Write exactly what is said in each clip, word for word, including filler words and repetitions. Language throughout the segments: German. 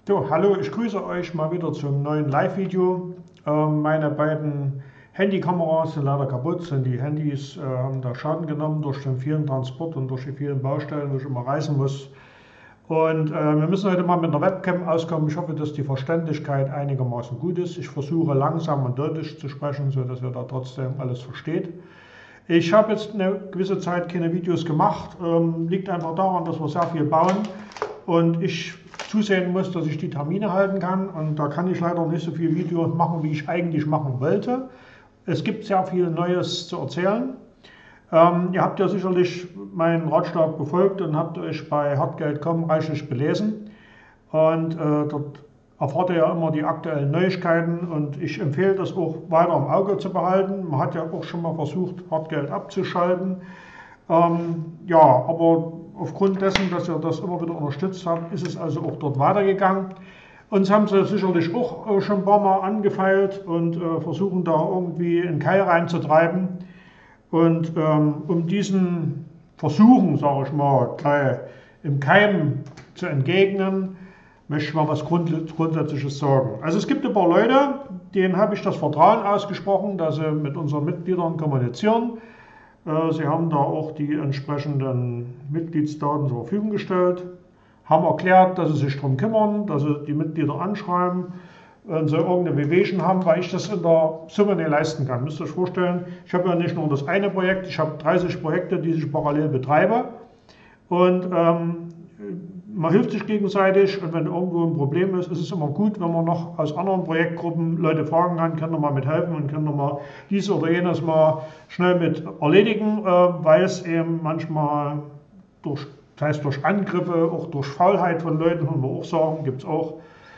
So, hallo, ich grüße euch mal wieder zum neuen Live-Video. Ähm, meine beiden Handykameras sind leider kaputt, sind die Handys äh, haben da Schaden genommen durch den vielen Transport und durch die vielen Baustellen, wo ich immer reisen muss. Und äh, wir müssen heute mal mit einer Webcam auskommen. Ich hoffe, dass die Verständlichkeit einigermaßen gut ist. Ich versuche langsam und deutlich zu sprechen, sodass ihr da trotzdem alles versteht. Ich habe jetzt eine gewisse Zeit keine Videos gemacht. Ähm, liegt einfach daran, dass wir sehr viel bauen und ich zusehen muss, dass ich die Termine halten kann. Und da kann ich leider nicht so viele Videos machen, wie ich eigentlich machen wollte. Es gibt sehr viel Neues zu erzählen. Ähm, ihr habt ja sicherlich meinen Ratschlag befolgt und habt euch bei hartgeld punkt com reichlich belesen. Und äh, dort erfahrt ihr ja immer die aktuellen Neuigkeiten und ich empfehle das auch weiter im Auge zu behalten. Man hat ja auch schon mal versucht, Hartgeld abzuschalten. Ähm, ja, aber aufgrund dessen, dass ihr das immer wieder unterstützt habt, ist es also auch dort weitergegangen. Uns haben sie sicherlich auch äh, schon ein paar Mal angefeilt und äh, versuchen da irgendwie einen Keil reinzutreiben. Und ähm, um diesen Versuchen, sage ich mal, gleich im Keim zu entgegnen, möchte ich mal was Grundsätzliches sagen. Also es gibt ein paar Leute, denen habe ich das Vertrauen ausgesprochen, dass sie mit unseren Mitgliedern kommunizieren. Sie haben da auch die entsprechenden Mitgliedsdaten zur Verfügung gestellt, haben erklärt, dass sie sich darum kümmern, dass sie die Mitglieder anschreiben, wenn sie irgendeine Wehwehchen haben, weil ich das in der Summe nicht leisten kann. Müsst ihr euch vorstellen, ich habe ja nicht nur das eine Projekt, ich habe dreißig Projekte, die ich parallel betreibe und ähm, man hilft sich gegenseitig und wenn irgendwo ein Problem ist, ist es immer gut, wenn man noch aus anderen Projektgruppen Leute fragen kann, können wir mal mithelfen und können wir mal dies oder jenes mal schnell mit erledigen, weil es eben manchmal durch, das heißt durch Angriffe, auch durch Faulheit von Leuten, können wir auch sagen, gibt es auch,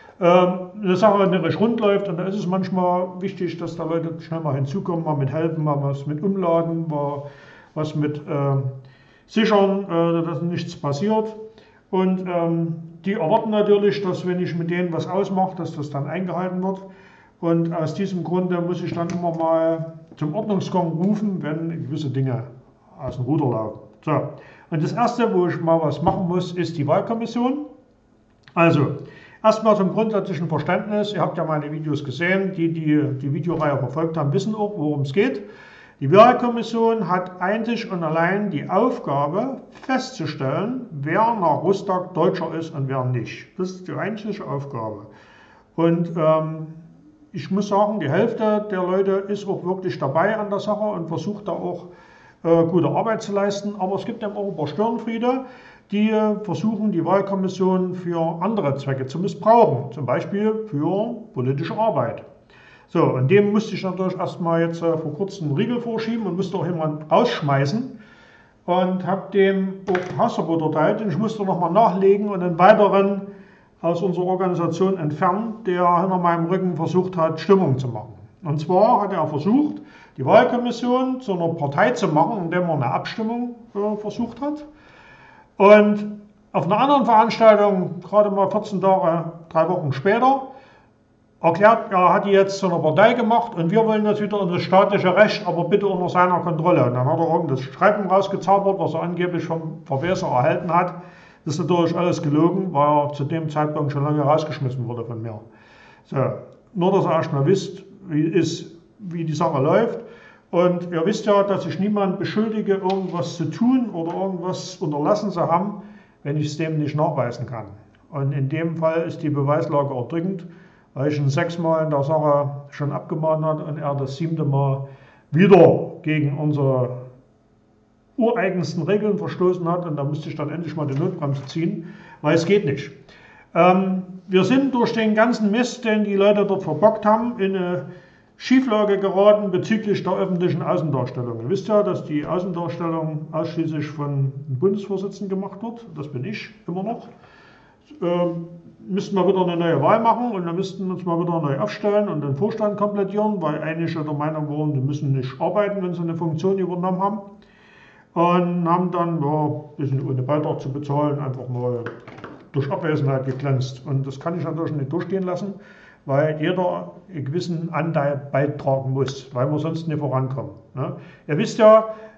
eine Sache nicht rund läuft und da ist es manchmal wichtig, dass da Leute schnell mal hinzukommen, mal mithelfen, mal was mit umladen, mal was mit äh, sichern, äh, dass nichts passiert. Und ähm, die erwarten natürlich, dass wenn ich mit denen was ausmache, dass das dann eingehalten wird. Und aus diesem Grunde muss ich dann immer mal zum Ordnungsgang rufen, wenn gewisse Dinge aus dem Ruder laufen. So. Und das Erste, wo ich mal was machen muss, ist die Wahlkommission. Also, erstmal zum grundsätzlichen Verständnis. Ihr habt ja meine Videos gesehen. Die, die die Videoreihe verfolgt haben, wissen auch, worum es geht. Die Wahlkommission hat einzig und allein die Aufgabe festzustellen, wer nach Rustag Deutscher ist und wer nicht. Das ist die einzige Aufgabe. Und ähm, ich muss sagen, die Hälfte der Leute ist auch wirklich dabei an der Sache und versucht da auch äh, gute Arbeit zu leisten. Aber es gibt eben auch ein paar Störenfriede, die äh, versuchen, die Wahlkommission für andere Zwecke zu missbrauchen. Zum Beispiel für politische Arbeit. So, und dem musste ich natürlich erstmal jetzt äh, vor kurzem einen Riegel vorschieben und musste auch jemanden rausschmeißen und habe dem auch Hausverbot erteilt und ich musste nochmal nachlegen und einen weiteren aus unserer Organisation entfernen, der hinter meinem Rücken versucht hat, Stimmung zu machen. Und zwar hat er versucht, die Wahlkommission zu einer Partei zu machen, indem er eine Abstimmung äh, versucht hat. Und auf einer anderen Veranstaltung, gerade mal vierzehn Tage, drei Wochen später, erklärt, er hat die jetzt zu einer Partei gemacht und wir wollen jetzt wieder in das staatliche Recht, aber bitte unter seiner Kontrolle. Und dann hat er irgendein Schreiben rausgezaubert, was er angeblich vom Verweser erhalten hat. Das ist natürlich alles gelogen, weil er zu dem Zeitpunkt schon lange rausgeschmissen wurde von mir. So, nur, dass ihr erstmal wisst, wie, ist, wie die Sache läuft. Und ihr wisst ja, dass ich niemand beschuldige, irgendwas zu tun oder irgendwas unterlassen zu haben, wenn ich es dem nicht nachweisen kann. Und in dem Fall ist die Beweislage erdrückend, weil ich ihn sechsmal in der Sache schon abgemahnt hat und er das siebte Mal wieder gegen unsere ureigensten Regeln verstoßen hat. Und da musste ich dann endlich mal die Notbremse ziehen, weil es geht nicht. Ähm, wir sind durch den ganzen Mist, den die Leute dort verbockt haben, in eine Schieflage geraten bezüglich der öffentlichen Außendarstellung. Ihr wisst ja, dass die Außendarstellung ausschließlich von dem Bundesvorsitzenden gemacht wird. Das bin ich immer noch. Ähm, müssten wir wieder eine neue Wahl machen und dann müssten wir uns mal wieder neu aufstellen und den Vorstand komplettieren, weil einige der Meinung waren, die müssen nicht arbeiten, wenn sie eine Funktion übernommen haben. Und haben dann, ja, ein bisschen ohne Beitrag zu bezahlen, einfach mal durch Abwesenheit geglänzt. Und das kann ich natürlich nicht durchgehen lassen, weil jeder einen gewissen Anteil beitragen muss, weil wir sonst nicht vorankommen. Ne? Ihr wisst ja,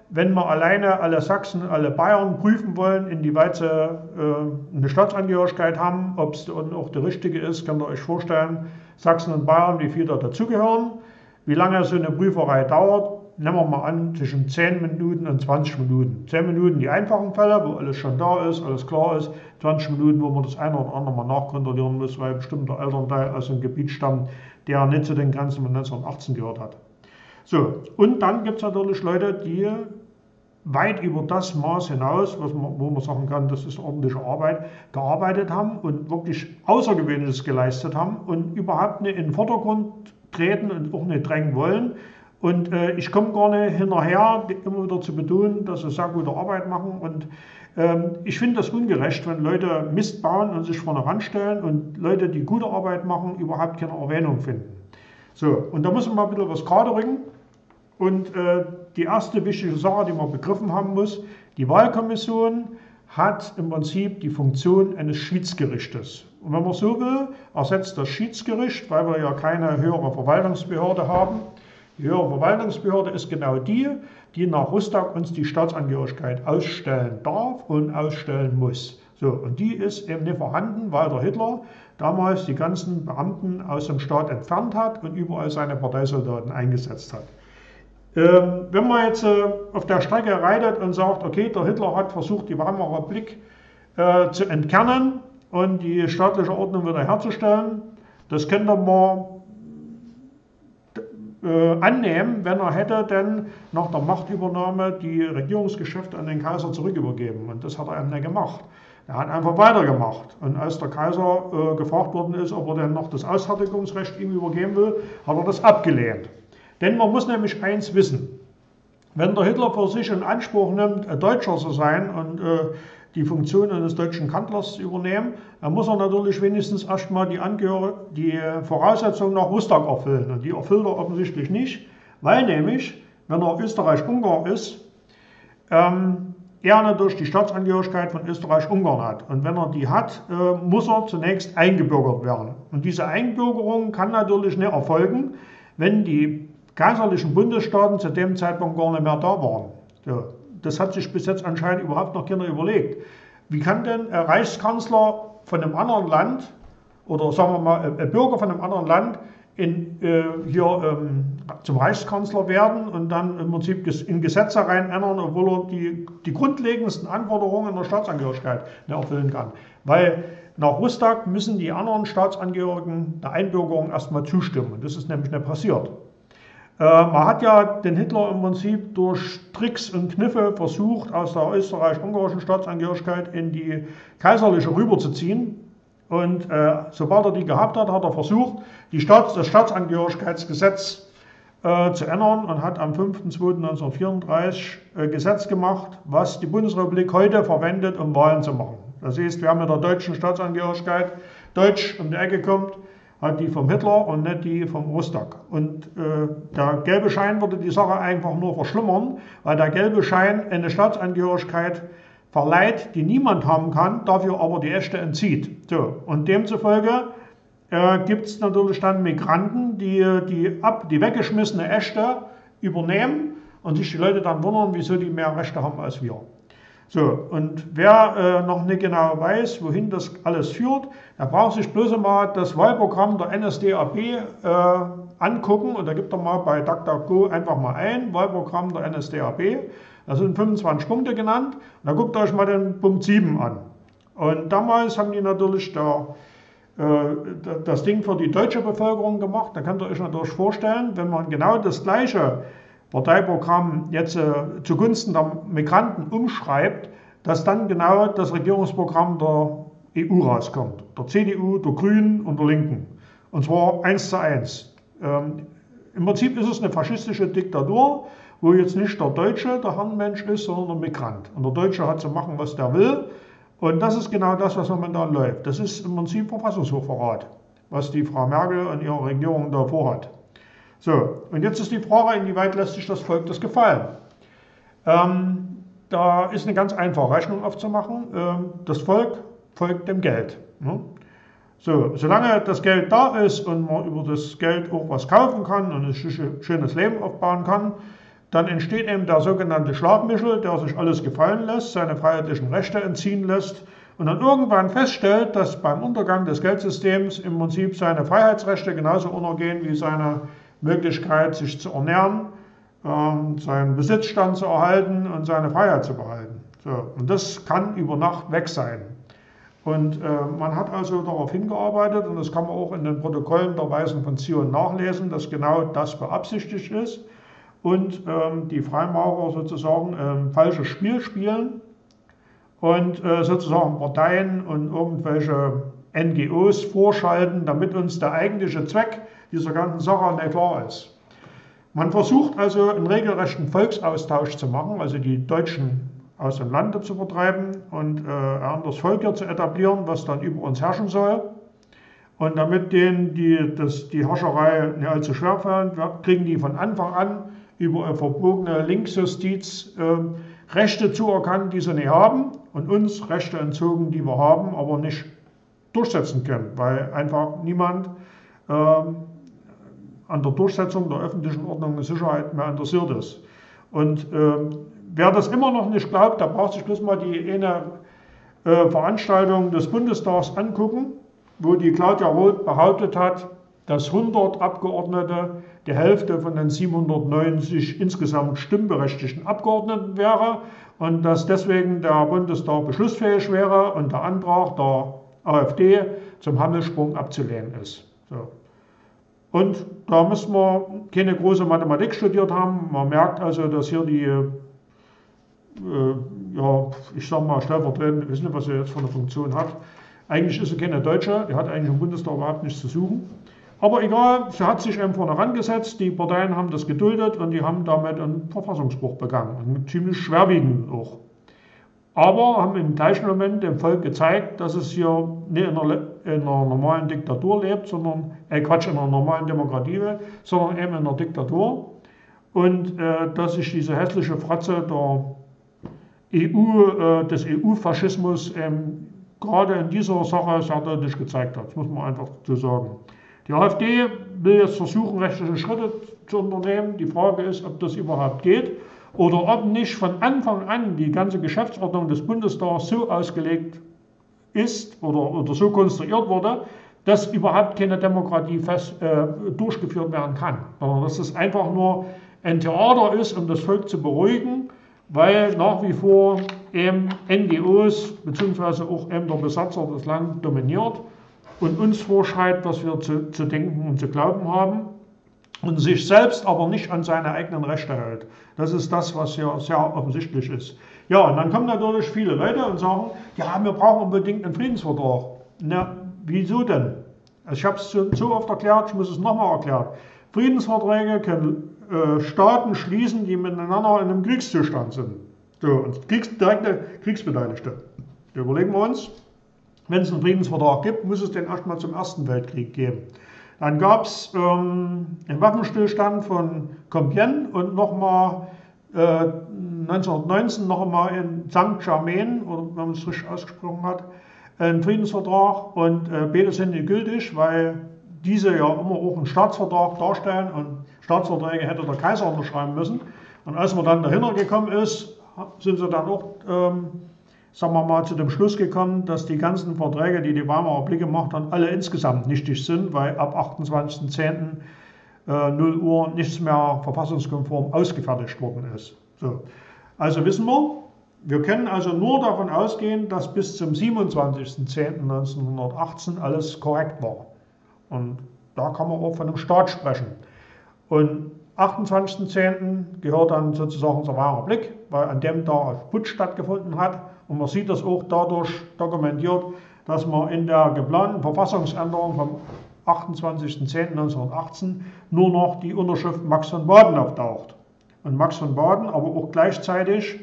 wenn wir alleine alle Sachsen, alle Bayern prüfen wollen, inwieweit sie äh, eine Staatsangehörigkeit haben, ob es auch der richtige ist, könnt ihr euch vorstellen, Sachsen und Bayern, wie viel da dazugehören, wie lange so eine Prüferei dauert. Nehmen wir mal an, zwischen zehn Minuten und zwanzig Minuten. zehn Minuten die einfachen Fälle, wo alles schon da ist, alles klar ist. zwanzig Minuten, wo man das eine oder andere mal nachkontrollieren muss, weil bestimmt der Elternteil aus einem Gebiet stammt, der nicht zu den Grenzen von neunzehnhundertachtzehn gehört hat. So, und dann gibt es natürlich Leute, die weit über das Maß hinaus, was man, wo man sagen kann, das ist ordentliche Arbeit, gearbeitet haben und wirklich Außergewöhnliches geleistet haben und überhaupt nicht in den Vordergrund treten und auch nicht drängen wollen. Und äh, ich komme gar nicht hinterher, immer wieder zu betonen, dass sie sehr gute Arbeit machen. Und ähm, ich finde das ungerecht, wenn Leute Mist bauen und sich vorne ranstellen und Leute, die gute Arbeit machen, überhaupt keine Erwähnung finden. So, und da muss man mal ein bisschen was gerade rücken. Und äh, die erste wichtige Sache, die man begriffen haben muss, die Wahlkommission hat im Prinzip die Funktion eines Schiedsgerichtes. Und wenn man so will, ersetzt das Schiedsgericht, weil wir ja keine höhere Verwaltungsbehörde haben. Die höhere Verwaltungsbehörde ist genau die, die nach Rostock uns die Staatsangehörigkeit ausstellen darf und ausstellen muss. So, und die ist eben nicht vorhanden, weil der Hitler damals die ganzen Beamten aus dem Staat entfernt hat und überall seine Parteisoldaten eingesetzt hat. Ähm, wenn man jetzt äh, auf der Strecke reitet und sagt, okay, der Hitler hat versucht, die Weimarer Republik äh, zu entkernen und die staatliche Ordnung wiederherzustellen, das könnte man Äh, annehmen, wenn er hätte denn nach der Machtübernahme die Regierungsgeschäfte an den Kaiser zurückübergeben. Und das hat er eben nicht gemacht. Er hat einfach weitergemacht. Und als der Kaiser äh, gefragt worden ist, ob er denn noch das Ausfertigungsrecht ihm übergeben will, hat er das abgelehnt. Denn man muss nämlich eins wissen. Wenn der Hitler für sich in Anspruch nimmt, ein Deutscher zu sein und äh, die Funktion eines deutschen Kanzlers zu übernehmen, dann muss er natürlich wenigstens erstmal die, die Voraussetzungen nach Rostock erfüllen. Und die erfüllt er offensichtlich nicht, weil nämlich, wenn er Österreich-Ungarn ist, ähm, er natürlich die Staatsangehörigkeit von Österreich-Ungarn hat. Und wenn er die hat, äh, muss er zunächst eingebürgert werden. Und diese Einbürgerung kann natürlich nicht erfolgen, wenn die kaiserlichen Bundesstaaten zu dem Zeitpunkt gar nicht mehr da waren. So. Das hat sich bis jetzt anscheinend überhaupt noch keiner überlegt. Wie kann denn ein Reichskanzler von einem anderen Land oder sagen wir mal ein Bürger von einem anderen Land in, äh, hier ähm, zum Reichskanzler werden und dann im Prinzip in Gesetze rein ändern, obwohl er die, die grundlegendsten Anforderungen der Staatsangehörigkeit nicht erfüllen kann. Weil nach Rostock müssen die anderen Staatsangehörigen der Einbürgerung erstmal zustimmen. Das ist nämlich nicht passiert. Man hat ja den Hitler im Prinzip durch Tricks und Kniffe versucht, aus der österreich-ungarischen Staatsangehörigkeit in die kaiserliche rüberzuziehen. Und äh, sobald er die gehabt hat, hat er versucht, die Staats-, das Staatsangehörigkeitsgesetz äh, zu ändern und hat am fünften zweiten neunzehnhundertvierunddreißig äh, Gesetz gemacht, was die Bundesrepublik heute verwendet, um Wahlen zu machen. Das heißt, wer mit der deutschen Staatsangehörigkeit deutsch um die Ecke kommt, hat die vom Hitler und nicht die vom Rostock. Und äh, der gelbe Schein würde die Sache einfach nur verschlimmern, weil der gelbe Schein eine Staatsangehörigkeit verleiht, die niemand haben kann, dafür aber die echte entzieht. So, und demzufolge äh, gibt es natürlich dann Migranten, die die, ab, die weggeschmissene echte übernehmen und sich die Leute dann wundern, wieso die mehr Rechte haben als wir. So, und wer äh, noch nicht genau weiß, wohin das alles führt, der braucht sich bloß mal das Wahlprogramm der N S D A P äh, angucken und da gibt er mal bei DuckDuckGo einfach mal ein, Wahlprogramm der N S D A P. Da sind fünfundzwanzig Punkte genannt und da guckt euch mal den Punkt sieben an. Und damals haben die natürlich der, äh, das Ding für die deutsche Bevölkerung gemacht. Da könnt ihr euch natürlich vorstellen, wenn man genau das gleiche Parteiprogramm jetzt äh, zugunsten der Migranten umschreibt, dass dann genau das Regierungsprogramm der E U rauskommt. Der C D U, der Grünen und der Linken. Und zwar eins zu eins. Ähm, Im Prinzip ist es eine faschistische Diktatur, wo jetzt nicht der Deutsche der Herrenmensch ist, sondern der Migrant. Und der Deutsche hat zu machen, was der will. Und das ist genau das, was momentan läuft. Das ist im Prinzip Verfassungshochverrat, was die Frau Merkel und ihre Regierung da vorhat. So, und jetzt ist die Frage, inwieweit lässt sich das Volk das gefallen? Ähm, da ist eine ganz einfache Rechnung aufzumachen. Ähm, das Volk folgt dem Geld. Ne? So, solange das Geld da ist und man über das Geld auch was kaufen kann und ein schönes Leben aufbauen kann, dann entsteht eben der sogenannte Schlafmichel, der sich alles gefallen lässt, seine freiheitlichen Rechte entziehen lässt und dann irgendwann feststellt, dass beim Untergang des Geldsystems im Prinzip seine Freiheitsrechte genauso untergehen wie seine Möglichkeit, sich zu ernähren, ähm, seinen Besitzstand zu erhalten und seine Freiheit zu behalten. So, und das kann über Nacht weg sein. Und äh, man hat also darauf hingearbeitet, und das kann man auch in den Protokollen der Weisen von Zion nachlesen, dass genau das beabsichtigt ist und ähm, die Freimaurer sozusagen ein äh, falsches Spiel spielen und äh, sozusagen Parteien und irgendwelche N G Os vorschalten, damit uns der eigentliche Zweck dieser ganzen Sache nicht klar ist. Man versucht also einen regelrechten Volksaustausch zu machen, also die Deutschen aus dem Lande zu vertreiben und äh, ein anderes Volk hier zu etablieren, was dann über uns herrschen soll. Und damit denen die, das, die Herrscherei nicht allzu schwer fällt, kriegen die von Anfang an über eine verbogene Linksjustiz äh, Rechte zuerkannt, die sie nicht haben, und uns Rechte entzogen, die wir haben, aber nicht durchsetzen können, weil einfach niemand äh, an der Durchsetzung der öffentlichen Ordnung und Sicherheit mehr interessiert ist. Und äh, wer das immer noch nicht glaubt, der braucht sich bloß mal die eine äh, Veranstaltung des Bundestags angucken, wo die Claudia Roth behauptet hat, dass hundert Abgeordnete die Hälfte von den siebenhundertneunzig insgesamt stimmberechtigten Abgeordneten wäre und dass deswegen der Bundestag beschlussfähig wäre und der Antrag der AfD zum Hammelsprung abzulehnen ist. So. Und da müssen wir keine große Mathematik studiert haben. Man merkt also, dass hier die Äh, ja, ich sag mal stellvertretend, ich weiß nicht, was er jetzt für eine Funktion hat. Eigentlich ist sie keine Deutsche, die hat eigentlich im Bundestag überhaupt nichts zu suchen. Aber egal, sie hat sich eben vorne rangesetzt, die Parteien haben das geduldet und die haben damit einen Verfassungsbruch begangen. Und ziemlich schwerwiegend auch. Aber haben im gleichen Moment dem Volk gezeigt, dass es hier nicht in einer, in einer normalen Diktatur lebt, sondern, äh Quatsch, in einer normalen Demokratie, sondern eben in einer Diktatur. Und äh, dass sich diese hässliche Fratze der E U, äh, des E U-Faschismus ähm, gerade in dieser Sache sehr deutlich gezeigt hat. Das muss man einfach so sagen. Die AfD will jetzt versuchen, rechtliche Schritte zu unternehmen. Die Frage ist, ob das überhaupt geht oder ob nicht von Anfang an die ganze Geschäftsordnung des Bundestags so ausgelegt ist oder, oder so konstruiert wurde, dass überhaupt keine Demokratie fest, äh, durchgeführt werden kann. Sondern dass es einfach nur ein Theater ist, um das Volk zu beruhigen, weil nach wie vor eben N G Os bzw. auch eben der Besatzer das Land dominiert und uns vorschreibt, was wir zu, zu denken und zu glauben haben und sich selbst aber nicht an seine eigenen Rechte hält. Das ist das, was hier sehr offensichtlich ist. Ja, und dann kommen natürlich viele Leute und sagen, ja, wir brauchen unbedingt einen Friedensvertrag. Na, wieso denn? Also ich habe es so, so oft erklärt, ich muss es nochmal erklären. Friedensverträge können Staaten schließen, die miteinander in einem Kriegszustand sind. So, und Kriegs, direkte Kriegsbeteiligte. Da überlegen wir uns, wenn es einen Friedensvertrag gibt, muss es den erstmal zum Ersten Weltkrieg geben. Dann gab es ähm, einen Waffenstillstand von Compiègne und nochmal äh, neunzehnhundertneunzehn nochmal in Saint-Germain, oder wenn man es richtig ausgesprochen hat, einen Friedensvertrag, und äh, beide sind nicht gültig, weil diese ja immer auch einen Staatsvertrag darstellen und Staatsverträge hätte der Kaiser unterschreiben müssen. Und als man dann dahinter gekommen ist, sind sie dann auch, ähm, sagen wir mal, zu dem Schluss gekommen, dass die ganzen Verträge, die die Weimarer Republik gemacht haben, alle insgesamt nichtig sind, weil ab achtundzwanzigsten zehnten äh, null Uhr nichts mehr verfassungskonform ausgefertigt worden ist. So. Also wissen wir, wir können also nur davon ausgehen, dass bis zum siebenundzwanzigsten zehnten neunzehnhundertachtzehn alles korrekt war. Und da kann man auch von einem Staat sprechen. Und achtundzwanzigsten zehnten gehört dann sozusagen zur Weimarer Republik, weil an dem Tag Putsch stattgefunden hat. Und man sieht das auch dadurch dokumentiert, dass man in der geplanten Verfassungsänderung vom achtundzwanzigsten zehnten neunzehnhundertachtzehn nur noch die Unterschrift Max von Baden auftaucht. Und Max von Baden aber auch gleichzeitig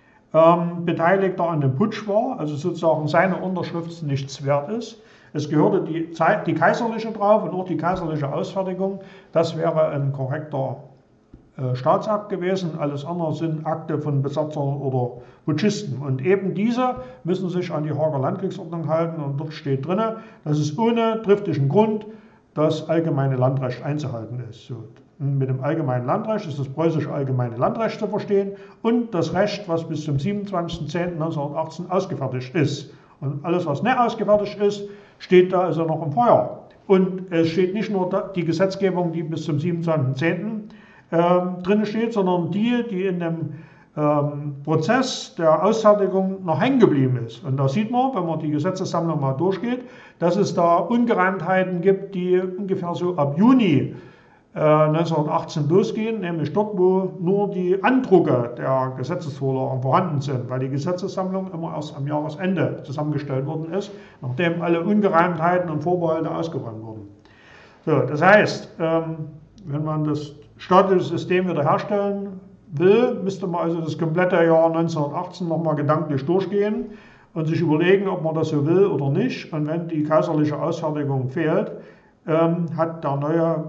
ähm, Beteiligter an dem Putsch war, also sozusagen seine Unterschrift nichts wert ist. Es gehörte die, Zeit, die kaiserliche drauf und auch die kaiserliche Ausfertigung. Das wäre ein korrekter äh, Staatsakt gewesen. Alles andere sind Akte von Besatzern oder Putschisten. Und eben diese müssen sich an die Haager Landkriegsordnung halten. Und dort steht drin, dass es ohne triftigen Grund das allgemeine Landrecht einzuhalten ist. So, mit dem allgemeinen Landrecht ist das preußische allgemeine Landrecht zu verstehen und das Recht, was bis zum siebenundzwanzigsten zehnten neunzehnhundertachtzehn ausgefertigt ist. Und alles, was nicht ausgefertigt ist, steht da also noch im Feuer. Und es steht nicht nur die Gesetzgebung, die bis zum siebenundzwanzigsten zehnten Ähm, drin steht, sondern die, die in dem ähm, Prozess der Ausfertigung noch hängen geblieben ist. Und da sieht man, wenn man die Gesetzessammlung mal durchgeht, dass es da Ungereimtheiten gibt, die ungefähr so ab Juni äh, neunzehnhundertachtzehn losgehen, nämlich dort, wo nur die Andrucke der Gesetzesvorlagen vorhanden sind, weil die Gesetzessammlung immer erst am Jahresende zusammengestellt worden ist, nachdem alle Ungereimtheiten und Vorbehalte ausgeräumt wurden. So, das heißt, ähm, wenn man das staatliche System wiederherstellen will, müsste man also das komplette Jahr neunzehnhundertachtzehn nochmal gedanklich durchgehen und sich überlegen, ob man das so will oder nicht. Und wenn die kaiserliche Ausfertigung fehlt, ähm, hat der neue,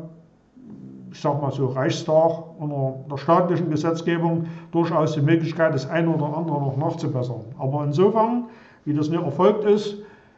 ich sag mal so, Reichstag unter der staatlichen Gesetzgebung durchaus die Möglichkeit, das eine oder andere noch nachzubessern. Aber insofern, wie das nicht erfolgt ist,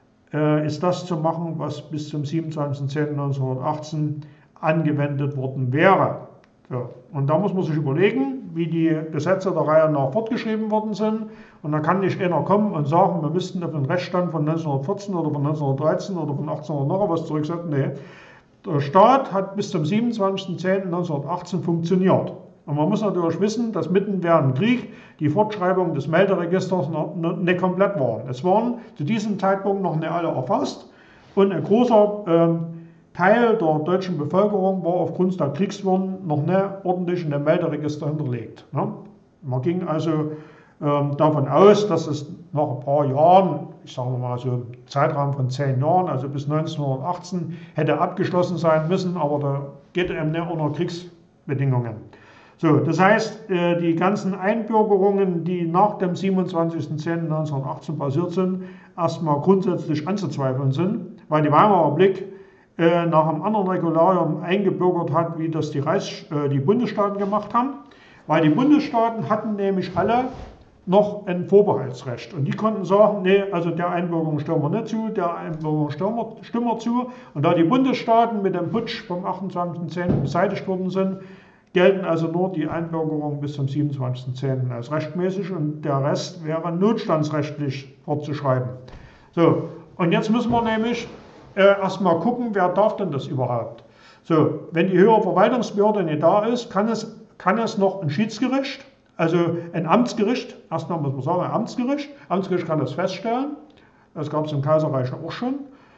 äh, ist das zu machen, was bis zum siebenundzwanzigsten zehnten neunzehnhundertachtzehn angewendet worden wäre. So. Und da muss man sich überlegen, wie die Gesetze der Reihe nach fortgeschrieben worden sind. Und da kann nicht einer kommen und sagen, wir müssten auf den Rechtsstand von neunzehnhundertvierzehn oder von neunzehnhundertdreizehn oder von achtzehnhundert noch was zurücksetzen. Nee, der Staat hat bis zum siebenundzwanzigsten zehnten neunzehnhundertachtzehn funktioniert. Und man muss natürlich wissen, dass mitten während dem Krieg die Fortschreibung des Melderegisters noch nicht komplett waren. Es waren zu diesem Zeitpunkt noch nicht alle erfasst und ein großer ähm, Teil der deutschen Bevölkerung war aufgrund der Kriegswirren noch nicht ordentlich in dem Melderegister hinterlegt. Man ging also ähm, davon aus, dass es nach ein paar Jahren, ich sage mal so im Zeitraum von zehn Jahren, also bis neunzehnhundertachtzehn, hätte abgeschlossen sein müssen, aber da geht eben nicht unter Kriegsbedingungen. So, das heißt, äh, die ganzen Einbürgerungen, die nach dem siebenundzwanzigsten zehnten neunzehnhundertachtzehn passiert sind, erstmal grundsätzlich anzuzweifeln sind, weil die Weimarer Republik äh, nach einem anderen Regularium eingebürgert hat, wie das die, Reichs-, äh, die Bundesstaaten gemacht haben, weil die Bundesstaaten hatten nämlich alle noch ein Vorbehaltsrecht und die konnten sagen, nee, also der Einbürgerung stimmen wir nicht zu, der Einbürgerung stimmen wir, stimmen wir zu, und da die Bundesstaaten mit dem Putsch vom achtundzwanzigsten zehnten beseitigt worden sind, gelten also nur die Einbürgerungen bis zum siebenundzwanzigsten zehnten als rechtmäßig und der Rest wäre notstandsrechtlich fortzuschreiben. So, und jetzt müssen wir nämlich äh, erstmal gucken, wer darf denn das überhaupt? So, wenn die höhere Verwaltungsbehörde nicht da ist, kann es, kann es noch ein Schiedsgericht, also ein Amtsgericht, erstmal muss man sagen, ein Amtsgericht, Amtsgericht kann das feststellen, das gab es im Kaiserreich auch schon,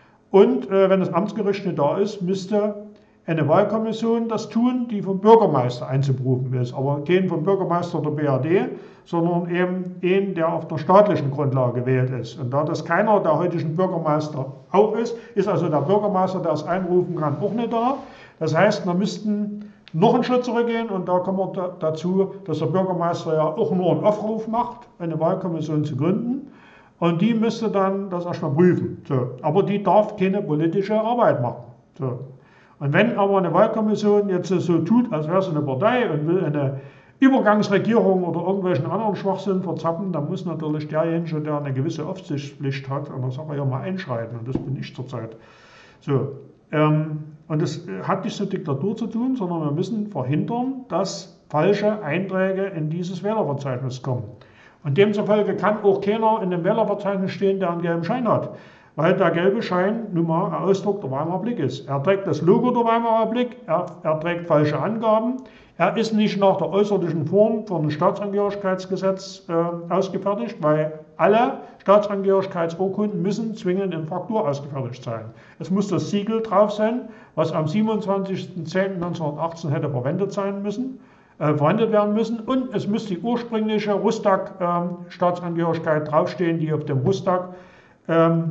und äh, wenn das Amtsgericht nicht da ist, müsste eine Wahlkommission das tun, die vom Bürgermeister einzuberufen ist, aber kein vom Bürgermeister der B R D, sondern eben einen, der auf der staatlichen Grundlage gewählt ist. Und da das keiner der heutigen Bürgermeister auch ist, ist also der Bürgermeister, der es einberufen kann, auch nicht da. Das heißt, wir müssten noch einen Schritt zurückgehen und da kommen wir da, dazu, dass der Bürgermeister ja auch nur einen Aufruf macht, eine Wahlkommission zu gründen. Und die müsste dann das erstmal prüfen. So. Aber die darf keine politische Arbeit machen. So. Und wenn aber eine Wahlkommission jetzt so tut, als wäre es eine Partei und will eine Übergangsregierung oder irgendwelchen anderen Schwachsinn verzappen, dann muss natürlich derjenige, der eine gewisse Aufsichtspflicht hat, an der Sache ja mal einschreiten. Und das bin ich zurzeit. So, ähm, und das hat nichts mit Diktatur zu tun, sondern wir müssen verhindern, dass falsche Einträge in dieses Wählerverzeichnis kommen. Und demzufolge kann auch keiner in dem Wählerverzeichnis stehen, der einen gelben Schein hat. Weil der gelbe Schein nun mal ein Ausdruck der Weimarer Republik ist. Er trägt das Logo der Weimarer Republik, er, er trägt falsche Angaben, er ist nicht nach der äußerlichen Form von dem Staatsangehörigkeitsgesetz äh, ausgefertigt, weil alle Staatsangehörigkeitsurkunden müssen zwingend in Fraktur ausgefertigt sein. Es muss das Siegel drauf sein, was am siebenundzwanzigsten zehnten neunzehnhundertachtzehn hätte verwendet sein müssen, äh, verwendet werden müssen, und es muss die ursprüngliche Rustak-Staatsangehörigkeit äh, draufstehen, die auf dem Rustak ähm,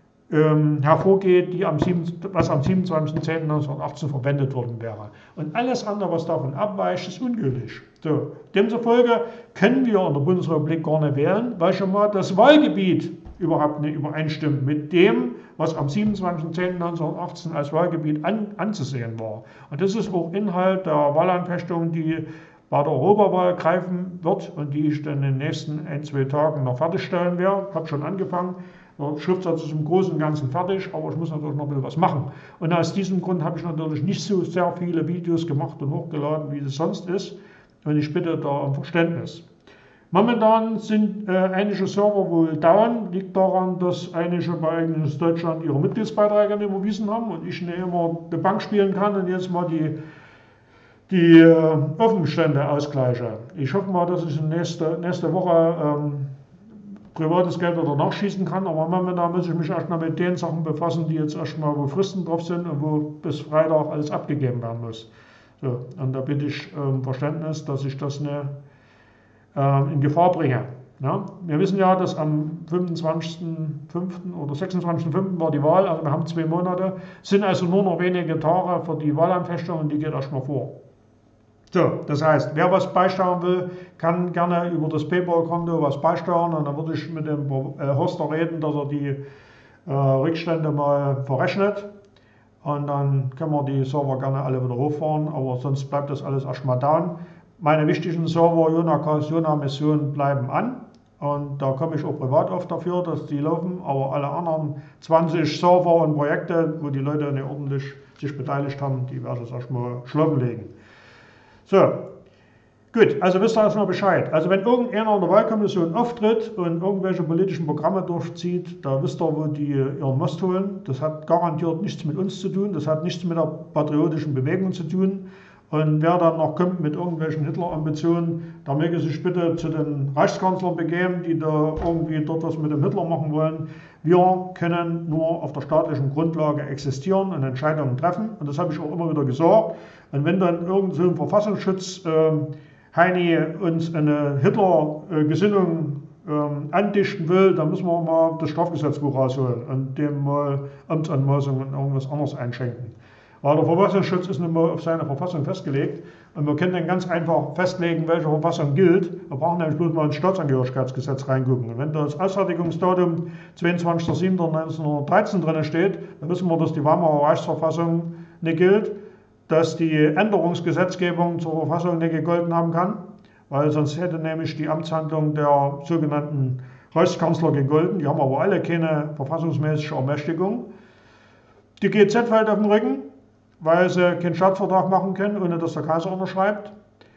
Ähm, hervorgeht, die am sieben, was am siebenundzwanzigsten zehnten neunzehnhundertachtzehn verwendet worden wäre. Und alles andere, was davon abweicht, ist ungültig. So, demzufolge können wir in der Bundesrepublik gar nicht wählen, weil schon mal das Wahlgebiet überhaupt nicht übereinstimmt mit dem, was am siebenundzwanzigsten zehnten neunzehnhundertachtzehn als Wahlgebiet an, anzusehen war. Und das ist auch Inhalt der Wahlanfechtung, die bei der Europawahl greifen wird und die ich dann in den nächsten ein, zwei Tagen noch fertigstellen werde. Ich habe schon angefangen, Der Schriftsatz ist im Großen und Ganzen fertig, aber ich muss natürlich noch ein bisschen was machen. Und aus diesem Grund habe ich natürlich nicht so sehr viele Videos gemacht und hochgeladen, wie es sonst ist. Und ich bitte da um Verständnis. Momentan sind äh, einige Server wohl down, liegt daran, dass einige bei Agnes Deutschland ihre Mitgliedsbeiträge nicht überwiesen haben und ich nicht immer die Bank spielen kann und jetzt mal die, die äh, Offenstände ausgleiche. Ich hoffe mal, dass ich nächste, nächste Woche ähm, privates Geld wieder nachschießen kann, aber momentan muss ich mich erstmal mit den Sachen befassen, die jetzt erstmal, wo Fristen drauf sind und wo bis Freitag alles abgegeben werden muss. So, und da bitte ich um ähm, Verständnis, dass ich das nicht in Gefahr bringe. Ja, wir wissen ja, dass am fünfundzwanzigsten fünften oder sechsundzwanzigsten fünften war die Wahl, also wir haben zwei Monate, sind also nur noch wenige Tage für die Wahlanfechtung und die geht erstmal vor. So, das heißt, wer was beisteuern will, kann gerne über das PayPal-Konto was beisteuern und dann würde ich mit dem Horster reden, dass er die äh, Rückstände mal verrechnet und dann können wir die Server gerne alle wieder hochfahren, aber sonst bleibt das alles erstmal down. Meine wichtigen Server Jonacast, Jona-Mission bleiben an und da komme ich auch privat oft dafür, dass die laufen, aber alle anderen zwanzig Server und Projekte, wo die Leute nicht ordentlich sich beteiligt haben, die werde ich erstmal schlafen legen. So, gut, also wisst ihr erstmal Bescheid. Also wenn irgendeiner in der Wahlkommission auftritt und irgendwelche politischen Programme durchzieht, da wisst ihr, wo die ihren Most holen. Das hat garantiert nichts mit uns zu tun, das hat nichts mit der patriotischen Bewegung zu tun. Und wer dann noch kommt mit irgendwelchen Hitler-Ambitionen, da möge sich bitte zu den Reichskanzlern begeben, die da irgendwie dort was mit dem Hitler machen wollen. Wir können nur auf der staatlichen Grundlage existieren und Entscheidungen treffen. Und das habe ich auch immer wieder gesagt. Und wenn dann irgend so ein Verfassungsschutz äh, Heini uns eine Hitler-Gesinnung äh, andichten will, dann müssen wir mal das Strafgesetzbuch rausholen und dem mal Amtsanmaßungen und irgendwas anderes einschenken. Weil der Verfassungsschutz ist nun mal auf seine Verfassung festgelegt und wir können dann ganz einfach festlegen, welche Verfassung gilt. Wir brauchen nämlich bloß mal ins Staatsangehörigkeitsgesetz reingucken. Und wenn da das Ausfertigungsdatum zweiundzwanzigster siebter neunzehnhundertdreizehn drin steht, dann wissen wir, dass die Weimarer Reichsverfassung nicht gilt, dass die Änderungsgesetzgebung zur Verfassung nicht gegolten haben kann, weil sonst hätte nämlich die Amtshandlung der sogenannten Reichskanzler gegolten. Die haben aber alle keine verfassungsmäßige Ermächtigung. Die G Z fällt auf den Rücken, weil sie keinen Staatsvertrag machen können, ohne dass der Kaiser unterschreibt.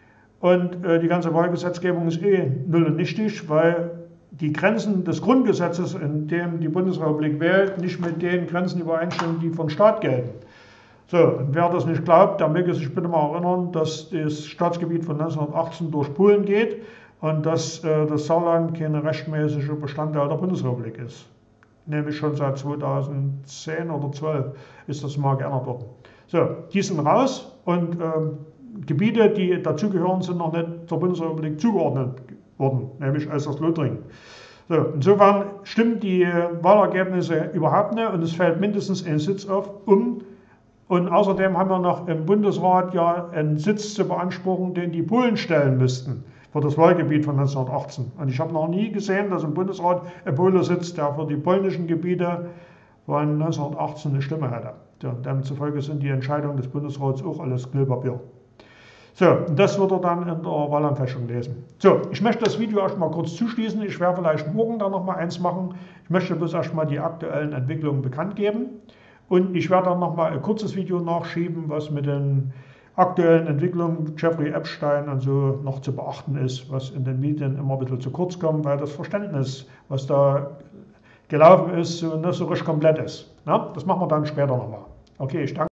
Und äh, die ganze Wahlgesetzgebung ist eh null und nichtig, weil die Grenzen des Grundgesetzes, in dem die Bundesrepublik wählt, nicht mit den Grenzen übereinstimmen, die vom Staat gelten. So, und wer das nicht glaubt, der möge sich bitte mal erinnern, dass das Staatsgebiet von neunzehnhundertachtzehn durch Polen geht und dass äh, das Saarland keine rechtmäßige Bestandteil der Bundesrepublik ist. Nämlich schon seit zweitausendzehn oder zwölf ist das mal geändert worden. So, die sind raus und ähm, Gebiete, die dazugehören, sind noch nicht zur Bundesrepublik zugeordnet worden, nämlich Elsass-Lothringen. So, insofern stimmen die Wahlergebnisse überhaupt nicht und es fällt mindestens ein Sitz auf, um. Und außerdem haben wir noch im Bundesrat ja einen Sitz zu beanspruchen, den die Polen stellen müssten für das Wahlgebiet von neunzehnhundertachtzehn. Und ich habe noch nie gesehen, dass im Bundesrat ein Pole sitzt, der für die polnischen Gebiete von neunzehnhundertachtzehn eine Stimme hatte. Ja, demzufolge sind die Entscheidungen des Bundesrats auch alles Knüllpapier. So, und das wird er dann in der Wahlanfechtung lesen. So, ich möchte das Video erstmal kurz zuschließen. Ich werde vielleicht morgen dann nochmal eins machen. Ich möchte bloß erstmal die aktuellen Entwicklungen bekannt geben. Und ich werde dann nochmal ein kurzes Video nachschieben, was mit den aktuellen Entwicklungen, Jeffrey Epstein und so noch zu beachten ist, was in den Medien immer ein bisschen zu kurz kommt, weil das Verständnis, was da gelaufen ist, so nicht so richtig komplett ist. Na, das machen wir dann später nochmal. Okay, ich danke.